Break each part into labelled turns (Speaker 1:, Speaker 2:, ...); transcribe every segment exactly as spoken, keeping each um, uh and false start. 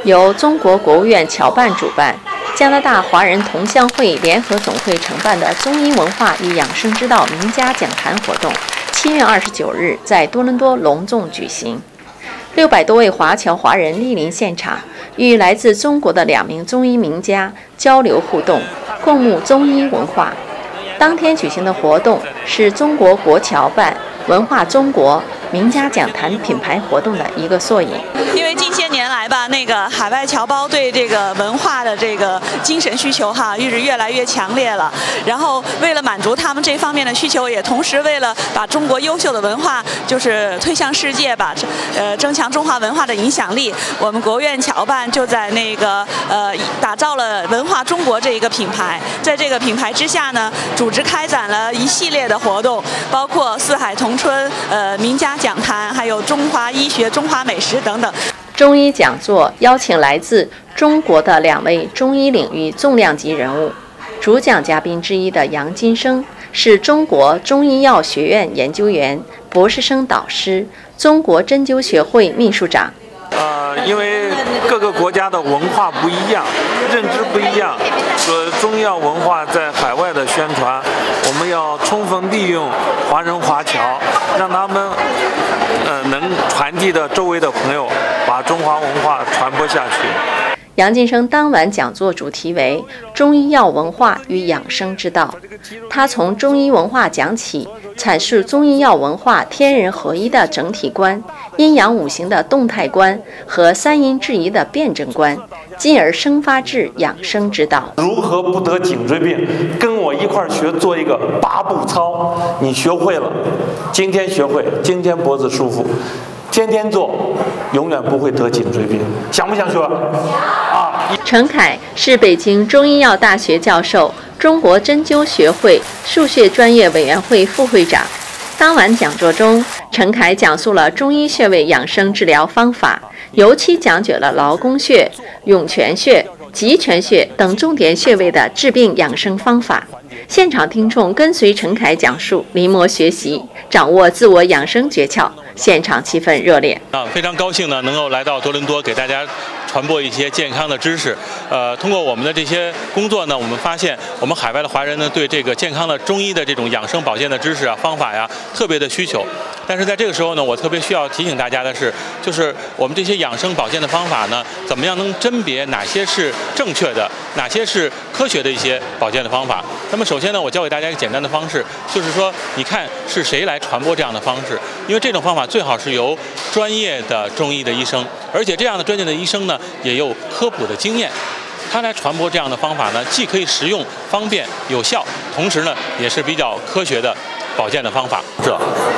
Speaker 1: 由中国国务院侨办主办，加拿大华人同乡会联合总会承办的中医文化与养生之道名家讲坛活动，七月二十九日在多伦多隆重举行。六百多位华侨华人莅临现场，与来自中国的两名中医名家交流互动，共沐中医文化。当天举行的活动是中国国侨办文化中国名家讲坛品牌活动的一个缩影。
Speaker 2: 因为近些年来吧，那个海外侨胞对这个文化的这个精神需求哈，是越来越强烈了。然后为了满足他们这方面的需求，也同时为了把中国优秀的文化就是推向世界吧，呃，增强中华文化的影响力，我们国务院侨办就在那个呃打造了文化中国这一个品牌。在这个品牌之下呢，组织开展了一系列的活动，包括四海同春、呃名家讲坛，还有中华医学、中华美食等等。
Speaker 1: 中医讲座邀请来自中国的两位中医领域重量级人物，主讲嘉宾之一的杨金生是中国中医药学院研究员、博士生导师，中国针灸学会秘书长。
Speaker 3: 呃，因为各个国家的文化不一样，认知不一样，说中医药文化在海外的宣传，我们要充分利用华人华侨，让他们呃能传递的周围的朋友，把中华文化传播下去。
Speaker 1: 杨金生当晚讲座主题为中医药文化与养生之道，他从中医文化讲起，阐述中医药文化天人合一的整体观、阴阳五行的动态观和三阴制宜的辩证观，进而生发至养生之道。
Speaker 4: 如何不得颈椎病？跟我一块儿学做一个八步操，你学会了，今天学会，今天脖子舒服，天天做，永远不会得颈椎病。想不想学？啊！
Speaker 1: 陈凯是北京中医药大学教授，中国针灸学会数穴专业委员会副会长。当晚讲座中，陈凯讲述了中医穴位养生治疗方法，尤其讲解了劳宫穴、涌泉穴、极泉穴等重点穴位的治病养生方法。现场听众跟随陈凯讲述，临摹学习，掌握自我养生诀窍。现场气氛热烈
Speaker 5: 啊！非常高兴呢，能够来到多伦多，给大家传播一些健康的知识。呃，通过我们的这些工作呢，我们发现我们海外的华人呢，对这个健康的中医的这种养生保健的知识啊、方法呀，特别的需求。但是在这个时候呢，我特别需要提醒大家的是，就是我们这些养生保健的方法呢，怎么样能甄别哪些是正确的，哪些是科学的一些保健的方法。那么首先呢，我教给大家一个简单的方式，就是说，你看是谁来传播这样的方式，因为这种方法最好是由专业的中医的医生，而且这样的专业的医生呢，也有科普的经验，他来传播这样的方法呢，既可以实用、方便、有效，同时呢，也是比较科学的保健的方法。这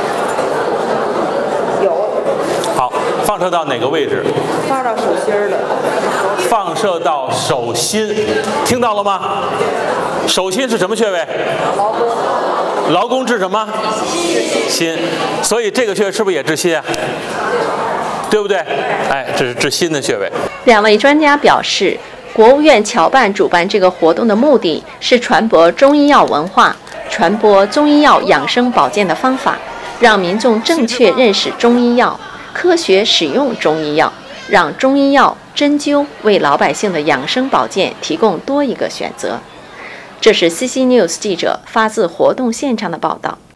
Speaker 6: 有。
Speaker 5: 好，放射到哪个位置？
Speaker 6: 放到手心儿了。
Speaker 5: 放射到手心，听到了吗？手心是什么穴位？
Speaker 6: 劳宫。
Speaker 5: 劳宫治什么？心。所以这个穴位是不是也治心啊？对不对？哎，这是治心的穴位。
Speaker 1: 两位专家表示，国务院侨办主办这个活动的目的是传播中医药文化，传播中医药养生保健的方法，让民众正确认识中医药，科学使用中医药，让中医药、针灸为老百姓的养生保健提供多一个选择。这是 C C News 记者发自活动现场的报道。